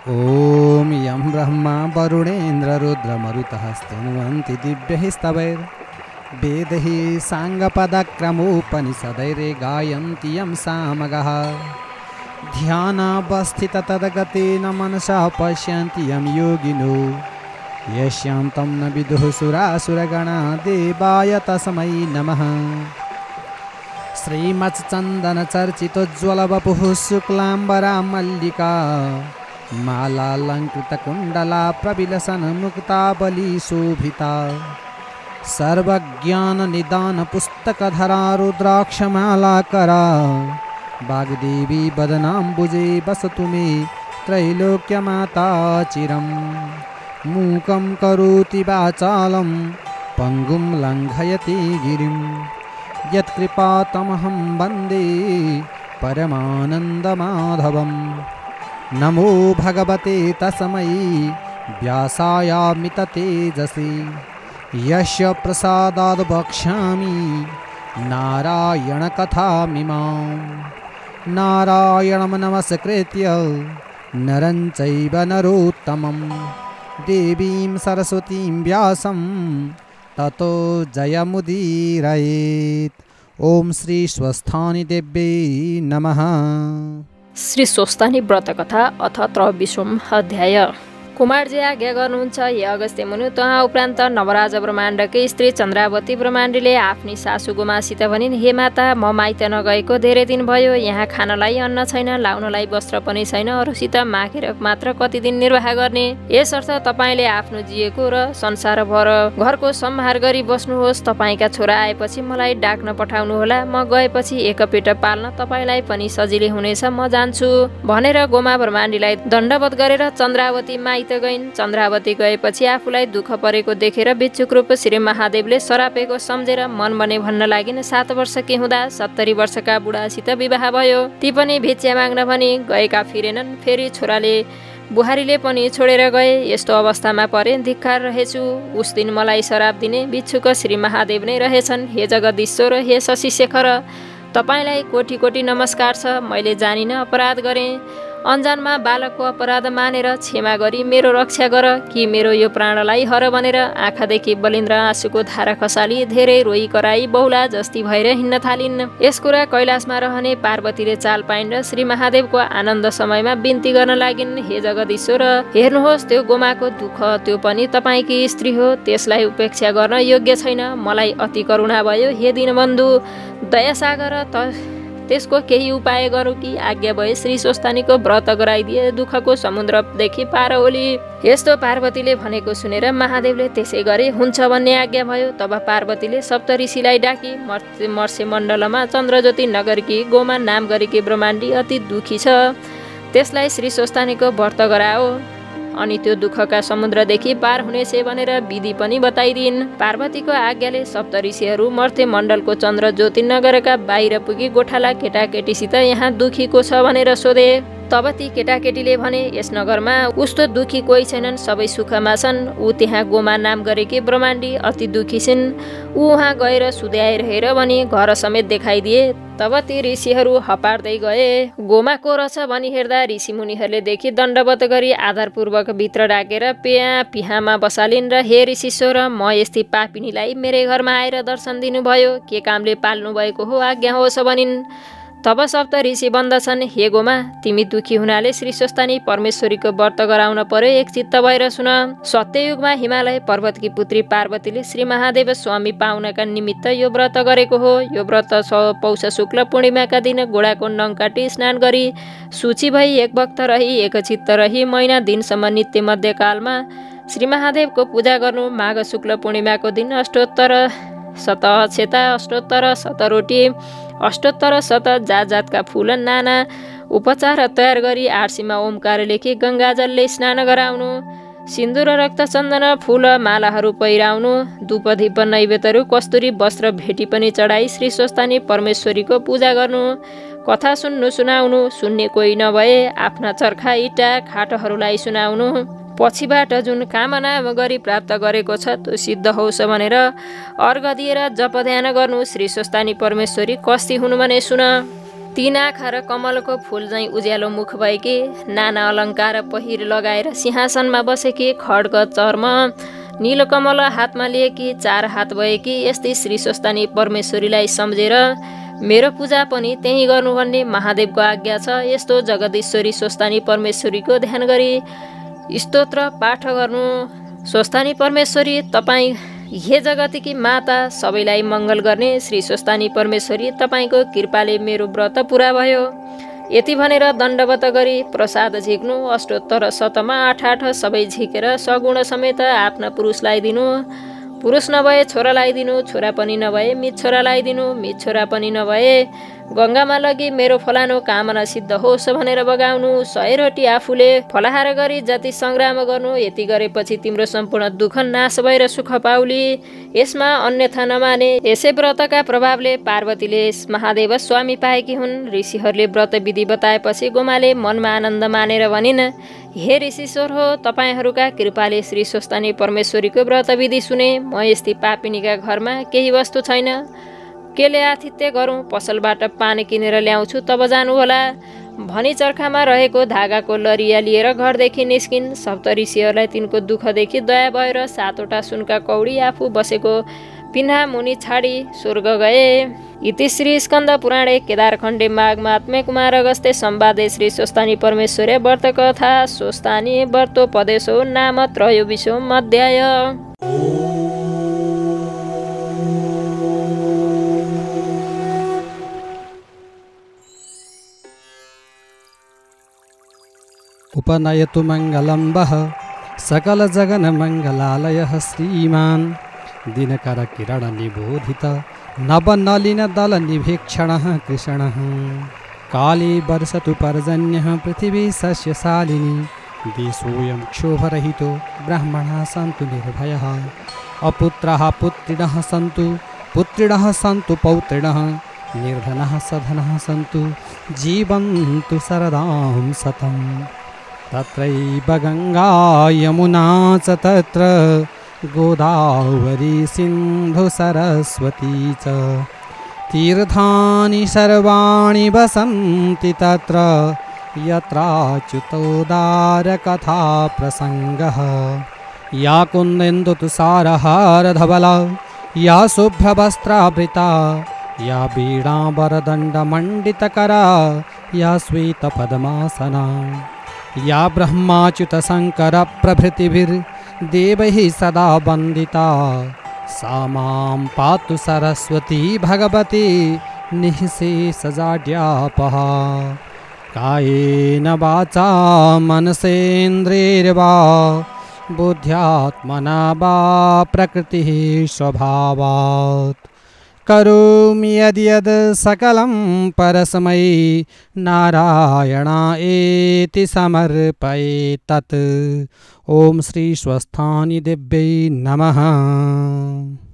ॐ यं ब्रह्मा वरुणेन्द्र रुद्रमरुतः स्तुवन्ति दिव्यैः स्तवैर्वेदैः साङ्गपदक्रमोपनिषदैरे गायन्ति यं सामगः ध्यानावस्थिततद्गतेन मनसा पश्यन्ति यं योगिनो यस्यां तं न विदुः सुरासुरगणा देवाय तस्मै नमः। श्रीमच्चन्दनचर्चितोज्ज्वलवपुः शुक्लाम्बरा मल्लिका मालालङ्कृतकुण्डला प्रविलसन्मुक्तावली शोभिता सर्वज्ञाननिदानपुस्तकधरा रुद्राक्षमालाकरा वाग्देवी वदनाम्बुजे वसतु मे त्रैलोक्यमाता चिरम्। मूकं करोति वाचालं पङ्गुं लङ्घयति गिरिं यत्कृपातमहं वन्दे परमानन्दमाधवम्। नमो भगवते तस्मै व्यासायामिततेजसे यस्य प्रसादाद् वक्ष्यामि नारायणकथामिमाम्। नारायणं नमस्कृत्य नरं चैव नरोत्तमं देवीं सरस्वतीं व्यासं ततो जयमुदीरयेत्। ओम श्री स्वस्थानी देव्यै नमः। श्री स्वस्थानी व्रत कथा अथ 23औं अध्याय। कुमारजी आज्ञा गर्नुहुन्छ, हे अगस्त्य मुनि, तहाँ उपरान्त नवराज ब्रह्माण्डकी स्त्री चन्द्रावती ब्रह्माण्डीले आफ्नी सासू गोमासित भनिन्, हे माता, म माइत नगएको धेरै दिन भयो। यहाँ खानलाई अन्न छैन, लाउनलाई वस्त्र पनि छैन। अरूसित मागेर मात्र कति दिन निर्वाह गर्ने? यसर्थ तपाईँले आफ्नो जिएको र संसारभर घरको सम्हार गरी बस्नुहोस्। तपाईँका छोरा आएपछि मलाई डाक्न पठाउनुहोला। म गएपछि एकपेट पाल्न तपाईँलाई पनि सजिलै हुनेछ। म जान्छु भनेर गोमा ब्रह्माण्डीलाई दण्डवत गरेर चन्द्रावती माइत गइन्। चन्द्रावती गएपछि आफूलाई दुःख परेको देखेर भिक्षुक रूप श्री महादेवले सरापेको सम्झेर मन बने भन्न लागिन्। 7 वर्षकी हुँदा 70 वर्षका बुढासित विवाह भयो। ती पनि भिक्षा माग्न भनी गएका फिरेनन्। फेरि छोराले बुहारीले पनि छोडेर गए। यस्तो अवस्थामा परे, धिक्कार रहेछु। उस दिन मलाई शराब दिने भिक्षुक श्री महादेव नै रहेछन्। हे जगदीश्वर, हे शशि शेखर, तपाईँलाई कोटी कोटी नमस्कार छ। मैले जानिन अपराध गरेँ। अन्जानमा बालकको अपराध मानेर क्षमा गरी मेरो रक्षा गर कि मेरो यो प्राणलाई हर भनेर आँखादेखि बलिन्द्र आँसुको धारा खसाली धेरै रोई कराई बहुला जस्ती भएर हिँड्न थालिन्। यस कुरा कैलाशमा रहने पार्वतीले चाल पाइन् र श्री महादेवको आनन्द समयमा बिन्ती गर्न लागिन्, हे जगदीश्वर, हेर्नुहोस्, त्यो गोमाको दुःख, त्यो पनि तपाईँकी स्त्री हो। त्यसलाई उपेक्षा गर्न योग्य छैन। मलाई अति करुणा भयो। हे दीनबन्धु, दयासागर, त्यसको केही उपाय गरौँ कि? आज्ञा भए श्री स्वस्थानीको व्रत गराइदिए दुःखको समुद्रदेखि पार ओली। यस्तो पार्वतीले भनेको सुनेर महादेवले त्यसै गरे हुन्छ भन्ने आज्ञा भयो। तब पार्वतीले सप्तऋषिलाई डाकी मर्से मण्डलमा चन्द्रज्योति नगरकी गोमा नाम गरेकी ब्रह्माण्डी अति दुखी छ, त्यसलाई श्री स्वस्थानीको व्रत गराओ अनि त्यो दुःखका समुद्रदेखि पार हुनेछ भनेर विधि पनि बताइदिन्। पार्वतीको आज्ञाले सप्तऋषिहरू मर्थे मण्डलको चन्द्र ज्योति नगरका बाहिर पुगी गोठाला केटाकेटीसित यहाँ दुखीको छ भनेर सोधे। तब ती केटाकेटीले भने, यस नगरमा उस्तो दुखी कोही छैनन्, सबै सुखमा छन्। ऊ त्यहाँ गोमा नाम गरेकी ब्रह्माण्डी अति दुखी छिन्। ऊ उहाँ गएर सुध्याइरहेर भनी घर समेत देखाइदिए। तब ती ऋषिहरू हपार्दै गए। गोमा को रहेछ भनी हेर्दा ऋषिमुनिहरूले देखि दण्डवत गरी आधारपूर्वक भित्र राखेर पिहामा बसालिन् र हे ऋषिश्वर, म यस्तै पापिनीलाई मेरै घरमा आएर दर्शन दिनुभयो, के कामले पाल्नु भएको हो, आज्ञा होस् भनिन्। तब सप्त ऋषि बन्दछन्, हे गोमा, तिमी दुखी हुनाले श्री स्वस्थानी परमेश्वरीको व्रत गराउन पर्यो। एक चित्त भएर सुन। सत्ययुगमा हिमालय पर्वतकी पुत्री पार्वतीले श्री महादेव स्वामी पाउनका निमित्त यो व्रत गरेको हो। यो व्रत पौष शुक्ल पूर्णिमाका दिन गोडाको नङ काटी स्नान गरी सूची भई एक भक्त रही एकचित्त रही महिना दिनसम्म नित्य मध्यकालमा श्री महादेवको पूजा गर्नु। माघ शुक्ल पूर्णिमाको दिन अष्टोत्तर शत अक्षता, अष्टोत्तर शत रोटी, अष्टोत्तर शत जात जातका फुल, नाना उपचार तयार गरी आर्सीमा ओमकार लेखी गङ्गाजलले स्नान गराउनु। सिन्दुर, रक्त, चन्दन, फुल मालाहरू पहिराउनु। धूपदीप नैवेद्यहरू, कस्तुरी वस्त्र भेटी पनि चढाई श्री स्वस्थानी परमेश्वरीको पूजा गर्नु। कथा सुनाउनु। सुन्ने कोही नभए आफ्ना चर्खा इँटा खाटहरूलाई सुनाउनु। पछिबाट जुन कामना गरी प्राप्त गरेको छ त्यो सिद्ध होस् भनेर अर्घ दिएर जप ध्यान गर्नु। श्री स्वस्थानी परमेश्वरी कस्ती हुनु भने सुन। तीन आँखा र कमलको फूल झैँ उज्यालो मुख भएकी, नाना अलङ्कार पहिर लगाएर सिंहासनमा बसेकी, खड्ग चर्म नीलकमल हातमा लिएकी, 4 हात भएकी यस्तै श्री स्वस्थानी परमेश्वरीलाई सम्झेर मेरो पूजा पनि त्यही गर्नु भन्ने महादेवको आज्ञा छ। यस्तो जगदीश्वरी स्वस्थानी परमेश्वरीको ध्यान गरी स्तोत्र पाठ गर्नु। स्वस्थानी परमेश्वरी तपाईँ हे जगतीकी माता, सबैलाई मङ्गल गर्ने श्री स्वस्थानी परमेश्वरी, तपाईँको कृपाले मेरो व्रत पुरा भयो। यति भनेर दण्डवत गरी प्रसाद झिक्नु। अष्टोत्तर शतमा 8 सबै झिकेर सगुण समेत आफ्ना पुरुषलाई दिनु। पुरुष नभए छोरालाई दिनु, छोरा पनि नभए मित छोरालाई दिनु, मित छोरा पनि नभए गङ्गामा लगी मेरो फलानु कामना सिद्ध होस् भनेर बगाउनु। 100 रोटी आफूले फलाहार गरी जति सङ्ग्राम गर्नु। यति गरेपछि तिम्रो सम्पूर्ण दुःख नाश भएर सुख पाउली। यसमा अन्यथा नमाने। यसै व्रतका प्रभावले पार्वतीले महादेव स्वामी पाएकी हुन्। ऋषिहरूले व्रत विधि बताएपछि गोमाले मनमा आनन्द मानेर भनिन्, हे ऋषिश्वर हो, तपाईँहरूका कृपाले श्री स्वस्थानी परमेश्वरीको व्रत विधि सुने। म यस्तै पापिनीका घरमा केही वस्तु छैन, केले आतिथ्य गरौँ, पसलबाट पानी किनेर ल्याउँछु तब जानुहोला भनी चर्खामा रहेको धागाको लरिया लिएर घरदेखि निस्किन्। सप्तऋषिहरूलाई तिनको दुःखदेखि दया भएर 7वटा सुनका कौडी आफू बसेको पिन्हा मुनि छाडी स्वर्ग गए। इति श्री स्कन्द पुराणे केदारखण्डे माघ महात्म्ये कुमार अगस्त्ये संवादे श्री स्वस्थानी परमेश्वरे व्रत कथा स्वस्थानी व्रतोपदेशो नाम 23 अध्याय। उपनयतु मङ्गलं वः सकलजगन्मङ्गलालयः श्रीमान् दिनकरकिरणनिबोधित नवनलिनदलनिभीक्षणः कृष्णः। काले वर्षतु पर्जन्यः पृथिवी सस्यशालिनी देशोऽयं क्षोभरहितो ब्राह्मणाः सन्तु निर्भयः। अपुत्राः पुत्रिणः सन्तु पुत्रिणः सन्तु पौत्रिणः निर्धनः सधनः सन्तु जीवन्तु शरदां शतम्। तत्रैव गङ्गा यमुना च तत्र गोदावरी सिन्धु सरस्वती च तीर्थानि सर्वाणि वसन्ति तत्र यत्राच्युतोदारकथा प्रसङ्गः। या कुन्देन्दुतुषारहारधवला या शुभ्रवस्त्रावृता या वीणावरदण्डमण्डितकरा या श्वेतपद्मासना या ब्रह्माच्युतशङ्करप्रभृतिभिर्देवैः सदा वन्दिता सा मां पातु सरस्वती भगवती निःशेषजाड्यापहा। कायेन वाचा मनसेन्द्रियैर्वा बुद्ध्यात्मना वा प्रकृतिः स्वभावात् करोमि यद्यद् सकलं परस्मै नारायणायेति समर्पये तत्। ॐ श्री स्वस्थानी देव्यै नमः।